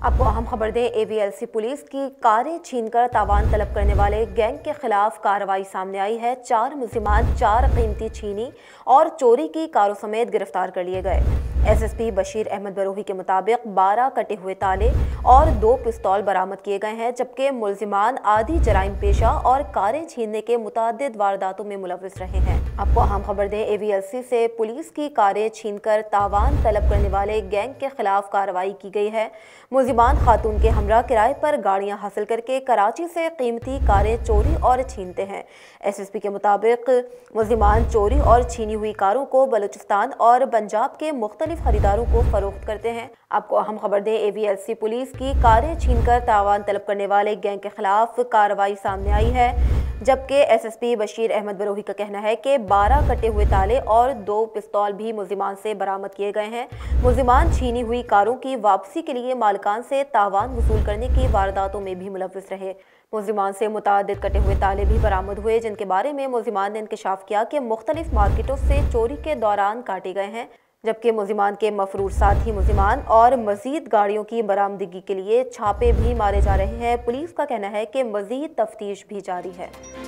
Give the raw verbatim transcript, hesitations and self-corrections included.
आपको अहम खबर दें, A V L C police की कारें छीनकर तावान तलब करने वाले गैंग के खिलाफ कार्रवाई सामने आई है। चार मुलजिमान चार कीमती छीनी और चोरी की कारों समेत गिरफ्तार कर लिए गए। S S P Bashir Ahmed Barohi के मुताबिक बारह कटे हुए ताले और दो पिस्तौल बरामद किए गए हैं, जबकि मुलजिमान आदि जराइम पेशा और कारें छीनने के मुतादिद वारदातों में मुलविस रहे हैं। आपको अहम खबर दें, ए वी एल सी से पुलिस की कारें छीनकर तावान तलब करने वाले गैंग के खिलाफ कार्रवाई की गई है। मुलजिमान खातून के हमरा किराए पर गाड़ियां हासिल करके कराची से कीमती कारें चोरी और छीनते हैं। एस एस पी के मुताबिक मुलजिमान चोरी और छीनी हुई कारों को बलूचिस्तान और पंजाब के मुख्तलिफ खरीदारों को फरोख्त करते हैं। आपको अहम खबर दें, A V L C police की कारें छीनकर तावान तलब करने वाले गैंग के खिलाफ कार्रवाई सामने आई है, जबकि S S P Bashir Ahmed Barohi का कहना है कि बारह कटे हुए ताले और दो पिस्तौल भी मुलजिमान से बरामद किए गए हैं। मुलजिमान छीनी हुई कारों की वापसी के लिए मालिकान से तावान वसूल करने की वारदातों में भी मुलविस रहे। मुलजिमान से मुतादिद कटे हुए ताले भी बरामद हुए, जिनके बारे में मुलजिमान ने इंकशाफ किया कि मुख्तलिफ मार्केटों से चोरी के दौरान काटे गए हैं, जबकि मुलजिमान के मफरूर साथी मुलजिमान और मजीद गाड़ियों की बरामदगी के लिए छापे भी मारे जा रहे हैं। पुलिस का कहना है कि मजीद तफ्तीश भी जारी है।